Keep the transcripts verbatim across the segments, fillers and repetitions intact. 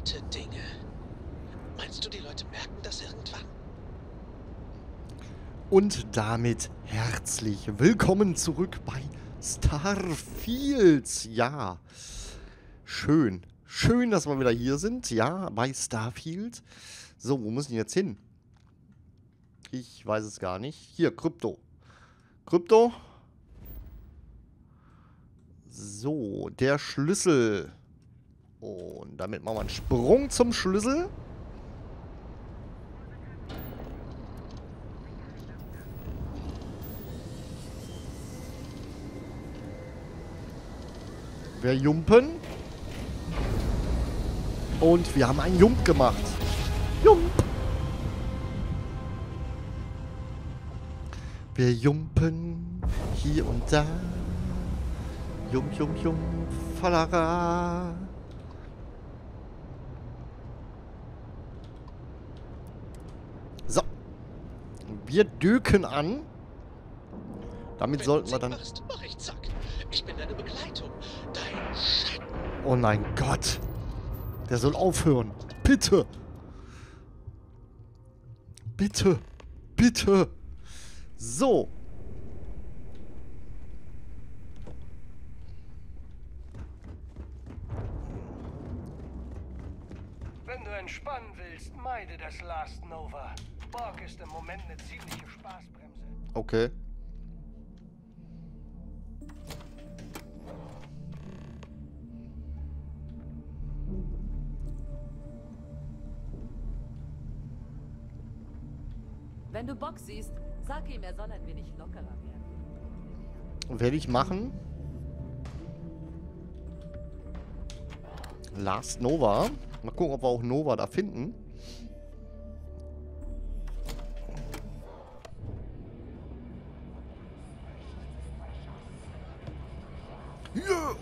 Gute Dinge. Meinst du, die Leute merken das irgendwann? Und damit herzlich willkommen zurück bei Starfield. Ja, schön. Schön, dass wir wieder hier sind. Ja, bei Starfield. So, wo muss ich denn jetzt hin? Ich weiß es gar nicht. Hier, Krypto. Krypto. So, der Schlüssel. Und damit machen wir einen Sprung zum Schlüssel. Wir jumpen. Und wir haben einen Jump gemacht. Jump. Wir jumpen hier und da. Jump, jump, jump. Falara. So. Wir düken an. Damit Wenn sollten du wir dann... machst, mach ich zack. Ich bin deine Begleitung. Dein Schatten. Oh mein Gott. Der soll aufhören. Bitte. Bitte. Bitte. So. Wenn du entspannen willst, meide das Last Nova. Borg ist im Moment eine ziemliche Spaßbremse. Okay. Wenn du Bock siehst, sag ihm, er soll ein wenig lockerer werden. Werde ich machen. Last Nova. Mal gucken, ob wir auch Nova da finden. Yeah.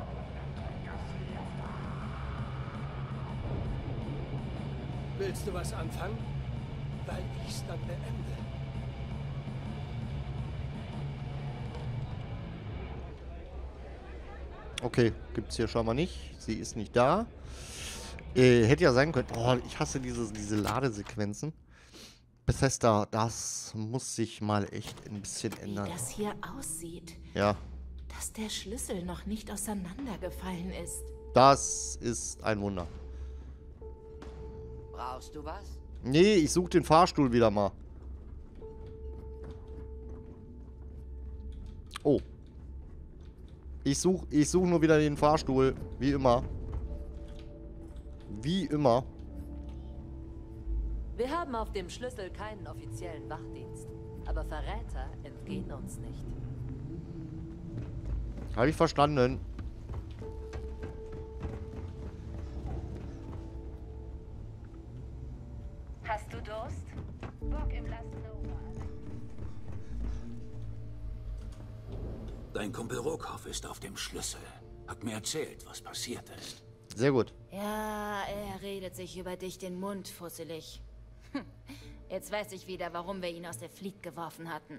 Willst du was anfangen? Weil ich's dann beende. Okay, gibt's hier schon mal nicht. Sie ist nicht da. Äh, hätte ja sein können. Oh, ich hasse diese, diese Ladesequenzen. Bethesda, das muss sich mal echt ein bisschen ändern. Wie das hier aussieht. Ja, Dass der Schlüssel noch nicht auseinandergefallen ist. das ist ein Wunder. Brauchst du was? Nee, ich suche den Fahrstuhl wieder mal. Oh. Ich suche ich such nur wieder den Fahrstuhl. Wie immer. Wie immer. Wir haben auf dem Schlüssel keinen offiziellen Wachdienst. Aber Verräter entgehen uns nicht. Habe ich verstanden. Hast du Durst? Borg im Last Nova. Dein Kumpel Rokoff ist auf dem Schlüssel. Hat mir erzählt, was passiert ist. Sehr gut. Ja, er redet sich über dich den Mund fusselig. Hm. Jetzt weiß ich wieder, warum wir ihn aus der Fleet geworfen hatten.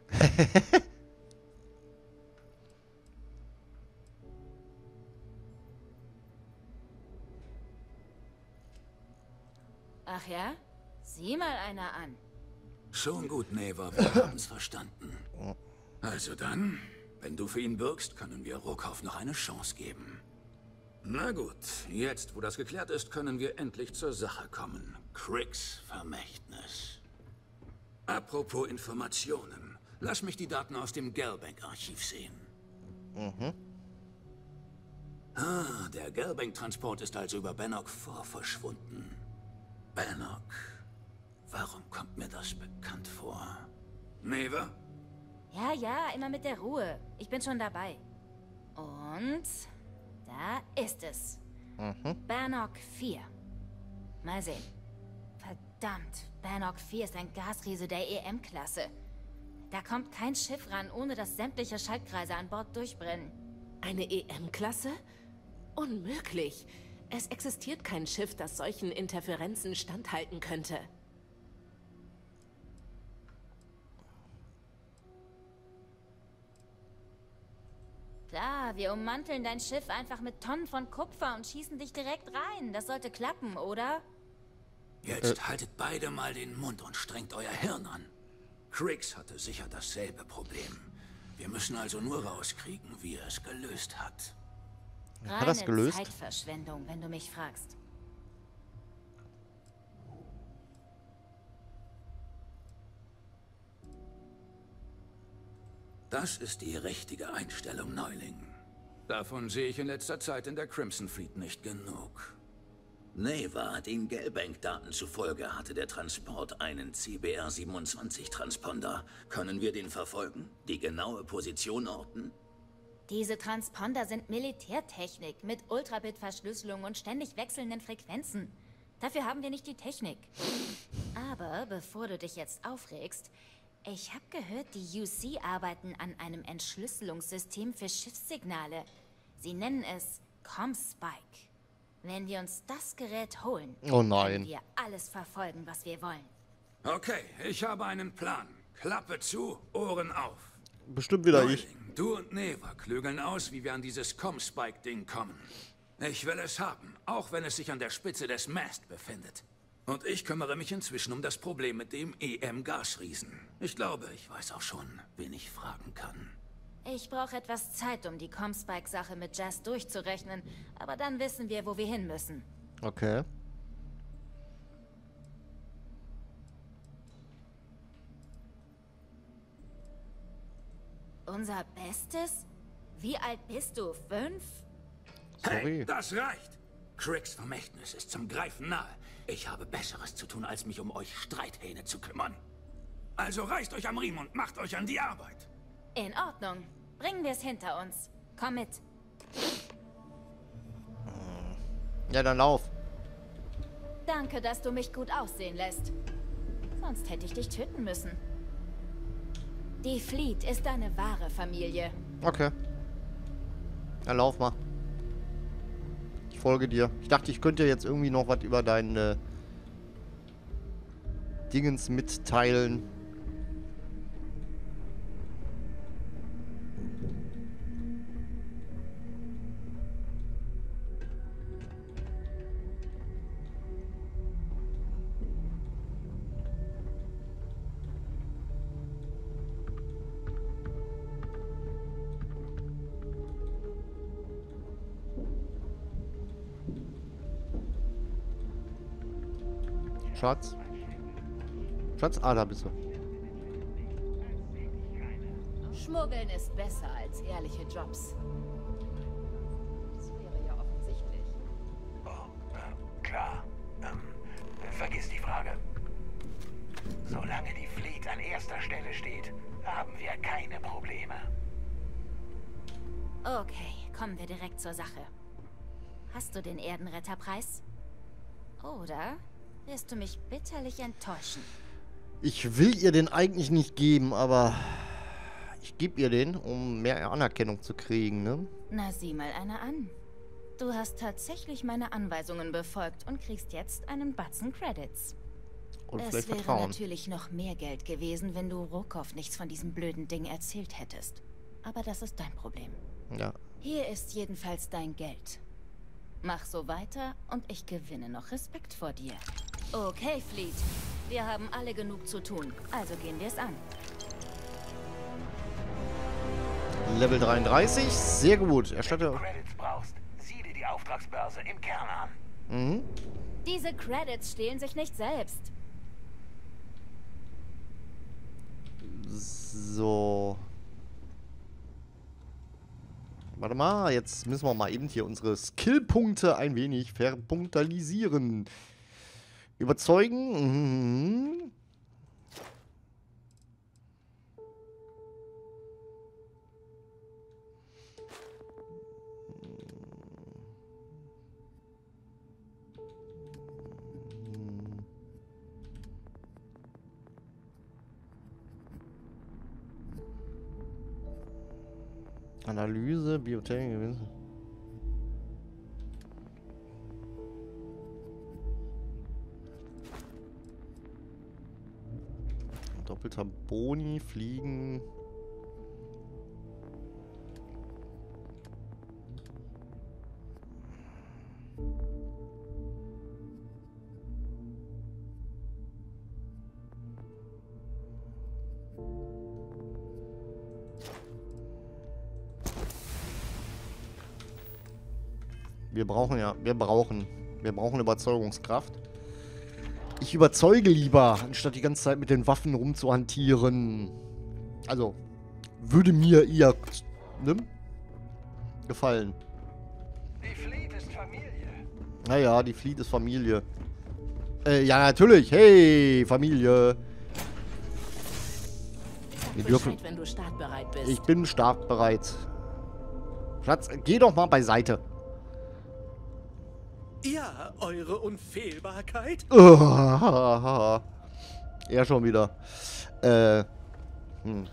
Ach ja? Sieh mal einer an. Schon gut, Neva, wir haben's verstanden. Also dann, wenn du für ihn bürgst, können wir Rokoff noch eine Chance geben. Na gut, jetzt, wo das geklärt ist, können wir endlich zur Sache kommen. Cricks Vermächtnis. Apropos Informationen. Lass mich die Daten aus dem Gelbank-Archiv sehen. Mhm. Ah, der Gelbank-Transport ist also über Bannock vier verschwunden. Bannock. Warum kommt mir das bekannt vor? Neva? Ja, ja, immer mit der Ruhe. Ich bin schon dabei. Und da ist es. Mhm. Bannock vier. Mal sehen. Verdammt, Bannock vier ist ein Gasriese der E M-Klasse. Da kommt kein Schiff ran, ohne dass sämtliche Schaltkreise an Bord durchbrennen. Eine E M-Klasse? Unmöglich. Es existiert kein Schiff, das solchen Interferenzen standhalten könnte. Klar, wir ummanteln dein Schiff einfach mit Tonnen von Kupfer und schießen dich direkt rein. Das sollte klappen, oder? Jetzt äh. haltet beide mal den Mund und strengt euer Hirn an. Crix hatte sicher dasselbe Problem. Wir müssen also nur rauskriegen, wie er es gelöst hat. Reine Hat das gelöst? Zeitverschwendung, wenn du mich fragst. Das ist die richtige Einstellung, Neuling. Davon sehe ich in letzter Zeit in der Crimson Fleet nicht genug. Neva, den Gelbank-Daten zufolge hatte der Transport einen C B R siebenundzwanzig-Transponder. Können wir den verfolgen? Die genaue Position orten? Diese Transponder sind Militärtechnik mit Ultrabit-Verschlüsselung und ständig wechselnden Frequenzen. Dafür haben wir nicht die Technik. Aber bevor du dich jetzt aufregst, ich habe gehört, die U C arbeiten an einem Entschlüsselungssystem für Schiffssignale. Sie nennen es ComSpike. Wenn wir uns das Gerät holen, oh nein, können wir alles verfolgen, was wir wollen. Okay, ich habe einen Plan. Klappe zu, Ohren auf. Bestimmt wieder Neuling, ich. du und Neva klügeln aus, wie wir an dieses ComSpike-Ding kommen. Ich will es haben, auch wenn es sich an der Spitze des Mast befindet. Und ich kümmere mich inzwischen um das Problem mit dem E M-Gasriesen. Ich glaube, ich weiß auch schon, wen ich fragen kann. Ich brauche etwas Zeit, um die ComSpike-Sache mit Jazz durchzurechnen, aber dann wissen wir, wo wir hin müssen. Okay. Unser Bestes? Wie alt bist du? Fünf? Sorry. Hey, das reicht! Crix Vermächtnis ist zum Greifen nahe. Ich habe Besseres zu tun, als mich um euch Streithähne zu kümmern. Also reißt euch am Riemen und macht euch an die Arbeit. In Ordnung. Bringen wir es hinter uns. Komm mit. Ja, dann lauf. Danke, dass du mich gut aussehen lässt. Sonst hätte ich dich töten müssen. Die Fleet ist eine wahre Familie. Okay. Ja, lauf mal. Ich folge dir. Ich dachte, ich könnte jetzt irgendwie noch was über deine Dingens mitteilen. Schatz? Schatz? Ah, da bist du. Schmuggeln ist besser als ehrliche Jobs. Das wäre ja offensichtlich. Oh, äh, klar. Ähm, vergiss die Frage. Solange die Fleet an erster Stelle steht, haben wir keine Probleme. Okay, kommen wir direkt zur Sache. Hast du den Erdenretterpreis? Oder wirst du mich bitterlich enttäuschen? Ich will ihr den eigentlich nicht geben, aber ich gebe ihr den, um mehr Anerkennung zu kriegen, ne? Na, sieh mal eine an. Du hast tatsächlich meine Anweisungen befolgt und kriegst jetzt einen Batzen Credits. Und Es vielleicht wäre Vertrauen. natürlich noch mehr Geld gewesen, wenn du Rokov nichts von diesem blöden Ding erzählt hättest. Aber das ist dein Problem. Ja. Hier ist jedenfalls dein Geld. Mach so weiter und ich gewinne noch Respekt vor dir. Okay, Fleet. Wir haben alle genug zu tun, also gehen wir es an. Level dreiunddreißig, sehr gut. Erstatte. Wenn du Credits brauchst, sieh dir die Auftragsbörse im Kern an. Mhm. Diese Credits stehlen sich nicht selbst. So. Warte mal, jetzt müssen wir mal eben hier unsere Skillpunkte ein wenig verpunktalisieren. Überzeugen. Mhm. Analyse, Biotechnik. Doppelter Boni, Fliegen. Wir brauchen ja, wir brauchen, wir brauchen Überzeugungskraft. Ich überzeuge lieber, anstatt die ganze Zeit mit den Waffen rumzuhantieren. Also, würde mir eher, ne, gefallen. Die Fleet ist Familie. Naja, die Fleet ist Familie. Äh, ja, natürlich. Hey, Familie. Wir dürfen. Bescheid, wenn du startbereit bist. Ich bin startbereit. Schatz, geh doch mal beiseite. Ja, eure Unfehlbarkeit. Oh, er schon wieder. Äh. Hm.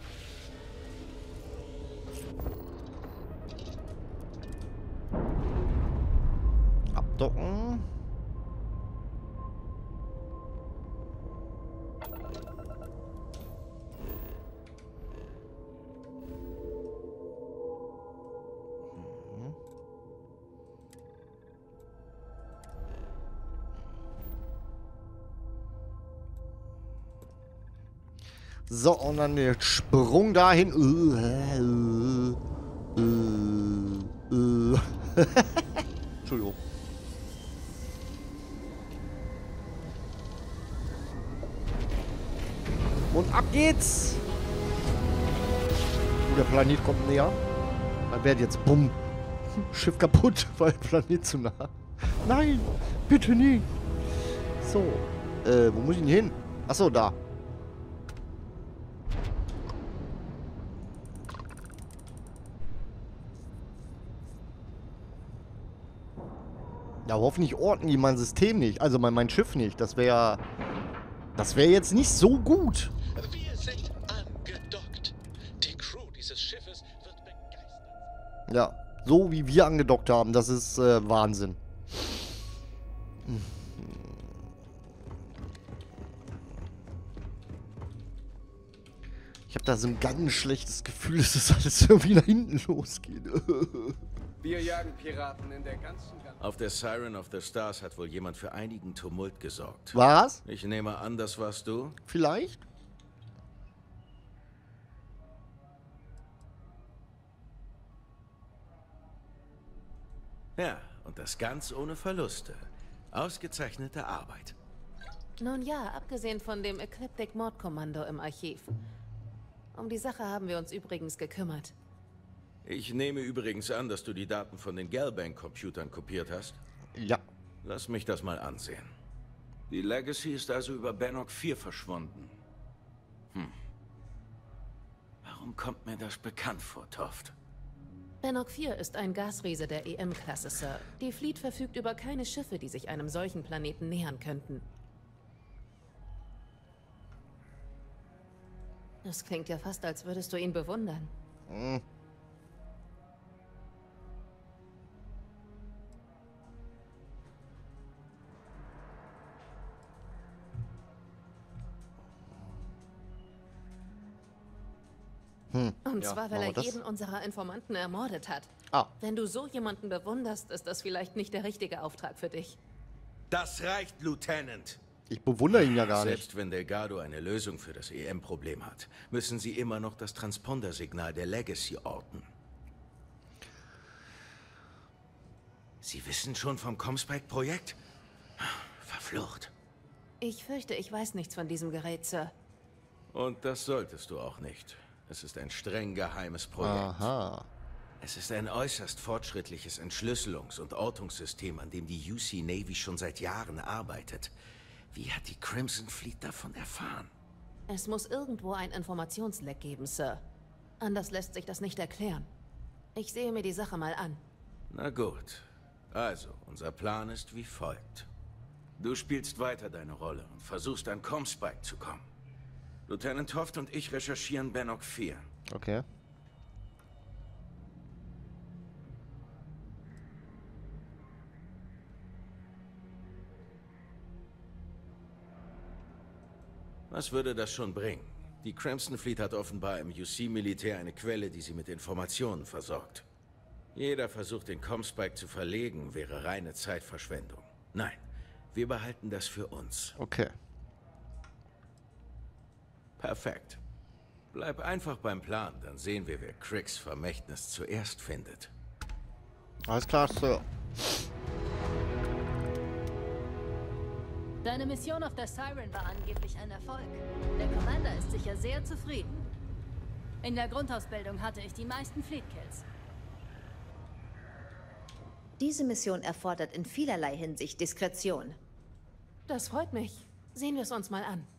Abdocken. So, und dann der Sprung dahin. Uh, uh, uh, uh. Entschuldigung. Und ab geht's. Oh, der Planet kommt näher. Dann wird jetzt bumm. Schiff kaputt, weil Planet zu nah. Nein, bitte nicht. So, äh, wo muss ich denn hin? Achso, da. Ja, hoffentlich orten die mein System nicht. Also mein, mein Schiff nicht. Das wäre... Das wäre jetzt nicht so gut. Wir sind angedockt. Die Crew dieses Schiffes wird begeistert. Ja, so wie wir angedockt haben. Das ist äh, Wahnsinn. Ich habe da so ein ganz schlechtes Gefühl, dass das alles irgendwie nach hinten losgeht. Wir jagen Piraten in der ganzen Galaxie. Auf der Siren of the Stars hat wohl jemand für einigen Tumult gesorgt. Was? Ich nehme an, das warst du? Vielleicht? Ja, und das ganz ohne Verluste. Ausgezeichnete Arbeit. Nun ja, abgesehen von dem Ecliptic-Mordkommando im Archiv. Um die Sache haben wir uns übrigens gekümmert. Ich nehme übrigens an, dass du die Daten von den Gelbank-Computern kopiert hast. Ja. Lass mich das mal ansehen. Die Legacy ist also über Bannock vier verschwunden. Hm. Warum kommt mir das bekannt vor, Toft? Bannock vier ist ein Gasriese der E M-Klasse, Sir. Die Fleet verfügt über keine Schiffe, die sich einem solchen Planeten nähern könnten. Das klingt ja fast, als würdest du ihn bewundern. Hm. Hm. Und Ja, zwar, weil machen er wir das. jeden unserer Informanten ermordet hat. Ah. Wenn du so jemanden bewunderst, ist das vielleicht nicht der richtige Auftrag für dich. Das reicht, Lieutenant. Ich bewundere ihn ja gar nicht. Selbst wenn Delgado eine Lösung für das E M-Problem hat, müssen sie immer noch das Transpondersignal der Legacy orten. Sie wissen schon vom Comspike-Projekt? Verflucht. Ich fürchte, ich weiß nichts von diesem Gerät, Sir. Und das solltest du auch nicht. Es ist ein streng geheimes Projekt. Aha. Es ist ein äußerst fortschrittliches Entschlüsselungs- und Ortungssystem, an dem die U C Navy schon seit Jahren arbeitet. Wie hat die Crimson Fleet davon erfahren? Es muss irgendwo ein Informationsleck geben, Sir. Anders lässt sich das nicht erklären. Ich sehe mir die Sache mal an. Na gut. Also, unser Plan ist wie folgt. Du spielst weiter deine Rolle und versuchst an Comspike zu kommen. Lieutenant Toft und ich recherchieren Bannock vier. Okay. Was würde das schon bringen? Die Crimson Fleet hat offenbar im U C-Militär eine Quelle, die sie mit Informationen versorgt. Jeder Versuch, den Comspike zu verlegen, wäre reine Zeitverschwendung. Nein, wir behalten das für uns. Okay. Perfekt. Bleib einfach beim Plan, dann sehen wir, wer Cricks Vermächtnis zuerst findet. Alles klar, Sir. Deine Mission auf der Siren war angeblich ein Erfolg. Der Commander ist sicher sehr zufrieden. In der Grundausbildung hatte ich die meisten Fleet-Kills. Diese Mission erfordert in vielerlei Hinsicht Diskretion. Das freut mich. Sehen wir es uns mal an.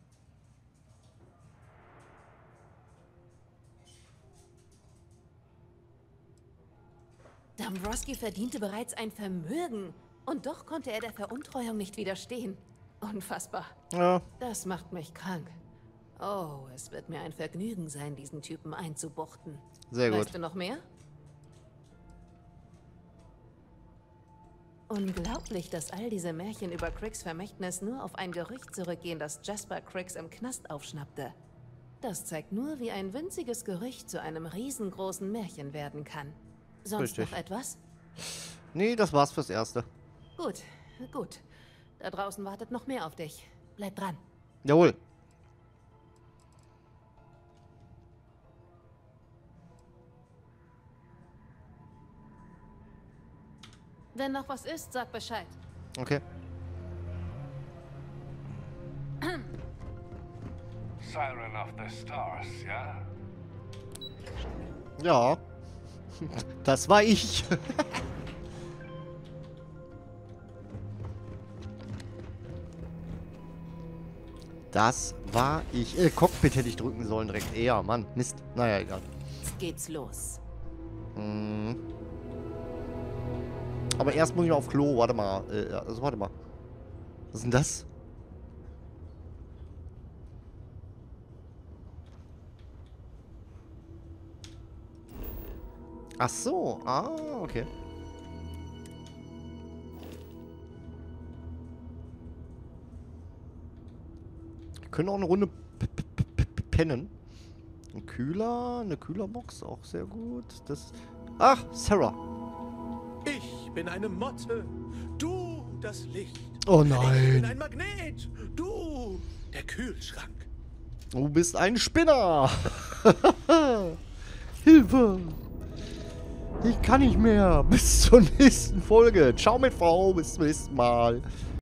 Dombrowski verdiente bereits ein Vermögen. Und doch konnte er der Veruntreuung nicht widerstehen. Unfassbar. Ja. Das macht mich krank. Oh, es wird mir ein Vergnügen sein, diesen Typen einzubuchten. Sehr gut. Weißt du noch mehr? Unglaublich, dass all diese Märchen über Cricks Vermächtnis nur auf ein Gerücht zurückgehen, das Jasper Cricks im Knast aufschnappte. Das zeigt nur, wie ein winziges Gerücht zu einem riesengroßen Märchen werden kann. Sonst Richtig. noch etwas? Nee, das war's fürs Erste. Gut, gut. Da draußen wartet noch mehr auf dich. Bleib dran. Jawohl. Wenn noch was ist, sag Bescheid. Okay. Siren of the Stars, ja? Ja. Das war ich. Das war ich. Äh, Cockpit hätte ich drücken sollen direkt. Eher, Mann. Mist. Naja, egal. Jetzt geht's los. Mhm. Aber erst muss ich mal auf Klo. Warte mal. Äh, also, warte mal. Was ist denn das? Ach so. Ah, okay. Wir können auch eine Runde pennen. Ein Kühler, eine Kühlerbox, auch sehr gut. Das. Ach, Sarah. Ich bin eine Motte. Du das Licht. Oh Ich bin nein. ein Magnet. Du der Kühlschrank. Du bist ein Spinner. Hilfe. Ich kann nicht mehr. Bis zur nächsten Folge. Ciao mit V. Bis zum nächsten Mal.